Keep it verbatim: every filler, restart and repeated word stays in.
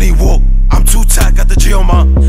walk. I'm too tight, got the G on my